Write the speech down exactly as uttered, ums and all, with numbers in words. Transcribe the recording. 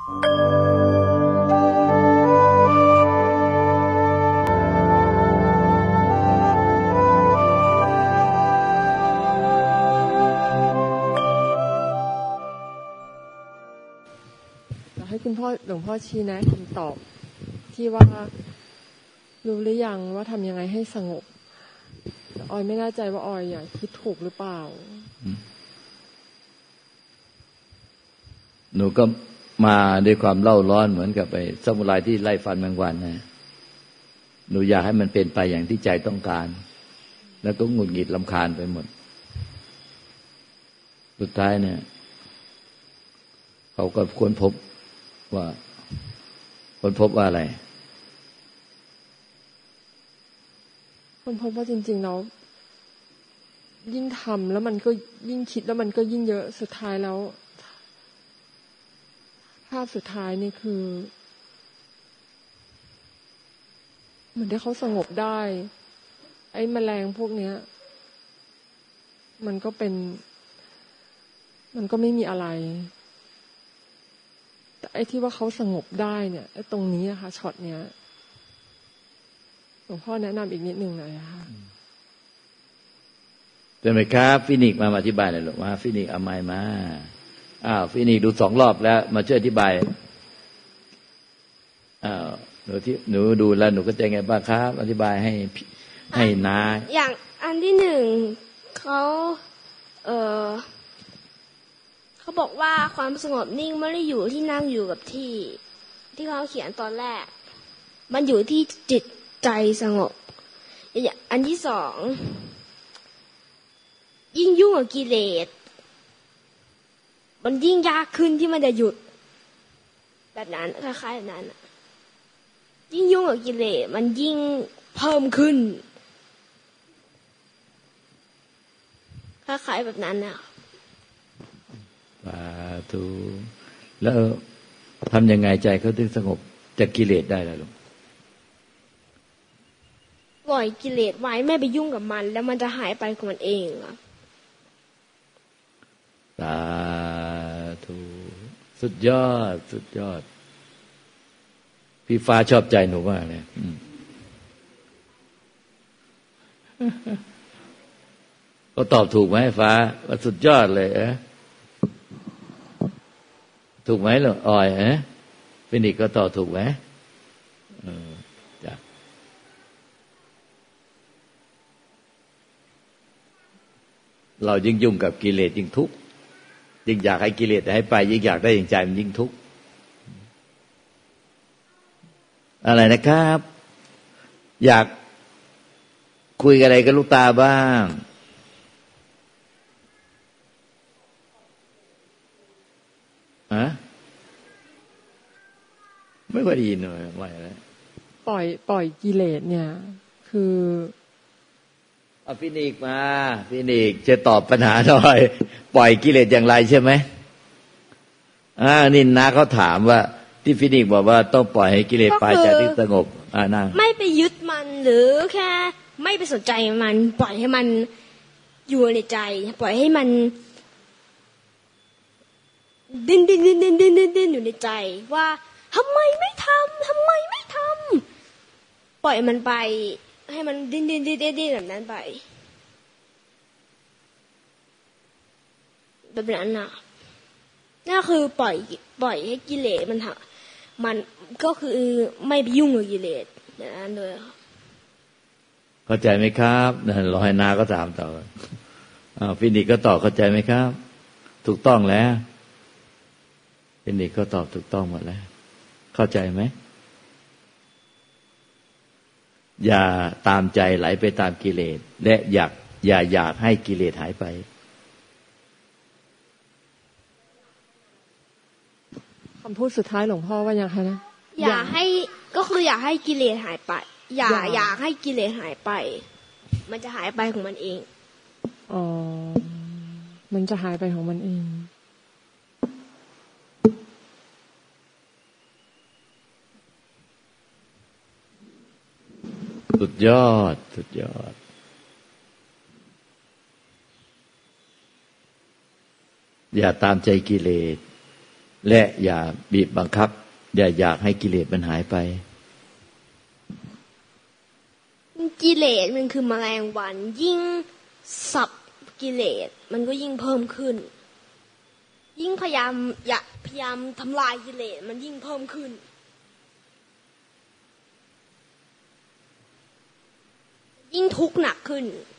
ให้คุณพ่อหลวงพ่อชี้แนะคำตอบที่ว่ารู้หรือยังว่าทำยังไงให้สงบออยไม่แน่ใจว่าออยอย่างคิดถูกหรือเปล่าหนูก็มาด้วยความเล่าร้อนเหมือนกับไปซามูไรที่ไล่ฟันแมงวันนะหนูอยากให้มันเป็นไปอย่างที่ใจต้องการแล้วก็หงุดหงิดรำคาญไปหมดสุดท้ายเนี่ยเขาก็ค้นพบว่าค้นพบว่าอะไรค้นพบว่าจริงๆแล้วยิ่งทำแล้วมันก็ยิ่งคิดแล้วมันก็ยิ่งเยอะสุดท้ายแล้วภาพสุดท้ายนี่คือเหมือนที่เขาสงบได้ไอ้แมลงพวกเนี้ยมันก็เป็นมันก็ไม่มีอะไรแต่ไอ้ที่ว่าเขาสงบได้เนี่ยไอ้ตรงนี้อะค่ะช็อตเนี้ยหลวงพ่อแนะนำอีกนิดนึงเลยค่ะใช่ไหมครับฟินิกมาอธิบายหน่อยหรอกว่าฟินิกเอาไม้มาอ้าวฟินิกดูสองรอบแล้วมาช่วยอธิบายอ้าวหนูที่หนูดูแล้วหนูก็ใจไงบ้างครับอธิบายให้ให้น้าอย่างอันที่หนึ่งเขาเออเขาบอกว่าความสงบนิ่งไม่ได้อยู่ที่นั่งอยู่กับที่ที่เขาเขียนตอนแรกมันอยู่ที่จิตใจสงบอย่างอันที่สองยิ่งยุ่งกับกิเลสมันยิ่งยากขึ้นที่มันจะหยุดแบบนั้นคล้ายๆแบบนั้นยิ่งยุ่งกับกิเลสมันยิ่งเพิ่มขึ้นคล้ายๆแบบนั้นน่ะสาธุแล้วทำยังไงใจเขาถึงสงบจากกิเลสได้ล่ะลูกปล่อยกิเลสไว้ไม่ไปยุ่งกับมันแล้วมันจะหายไปของมันเองอ่ะสาธุสุดยอดสุดยอดพี่ฟ้าชอบใจหนูมากเลยก็ตอบถูกไหมฟ้าว่าสุดยอดเลยเอ๊ะถูกไหมหรอออยเอ๊ะฟินิกก็ตอบถูกไหมเออจ้ะเรายิ่งยุ่งกับกิเลสยิ่งทุกข์ยิ่งอยากให้กิเลสให้ไปยิ่งอยากได้ยิ่งใจมันยิ่งทุกข์อะไรนะครับอยากคุยอะไรกับลูกตาบ้างฮะไม่ค่อยดีหน่อยว่าอะไรปล่อยปล่อยกิเลสเนี่ยคือเอาฟินิกมาฟินิกจะตอบปัญหาหน่อยปล่อยกิเลสอย่างไรใช่ไหมอ่านี่นะเขาถามว่าที่ฟินิกบอกว่าต้องปล่อยให้กิเลสไปใจที่สงบอ่านั่งไม่ไปยึดมันหรือแค่ไม่ไปสนใจมันปล่อยให้มันอยู่ในใจปล่อยให้มันดิ้นดิ้นดิ้นดิ้นดิ้นดิ้นดิ้นอยู่ในใจว่าทำไมไม่ทำทำไมไม่ทำปล่อยมันไปให้มันดิ้นดิ้นดิ้นดิ้นแบบนั้นไปแบบนั้นน่ะนั่นคือปล่อยปล่อยให้กิเลสมันทำมันก็คือไม่ไปยุ่งกับกิเลสอย่างนั้นเลยเข้าใจไหมครับนั่นรอให้นาก็ถามต่ออ้าวฟินิกก็ตอบเข้าใจไหมครับถูกต้องแล้วฟินิกก็ตอบถูกต้องหมดแล้วเข้าใจไหมอย่าตามใจไหลไปตามกิเลสและอยากอย่าอยากให้กิเลสหายไปคำพูดสุดท้ายหลวงพ่อว่าอย่างไรนะอย่าให้ก็คืออย่าให้กิเลสหายไปอย่าอยากให้กิเลสหายไปมันจะหายไปของมันเองอ๋อมันจะหายไปของมันเองสุดยอดสุดยอดอย่าตามใจกิเลสและอย่าบีบบังคับอย่าอยากให้กิเลสมันหายไปกิเลสมันคือแมลงวันยิ่งสับกิเลสมันก็ยิ่งเพิ่มขึ้นยิ่งพยายามอยากพยายามทำลายกิเลสมันยิ่งเพิ่มขึ้นยิ่งทุกข์หนักขึ้น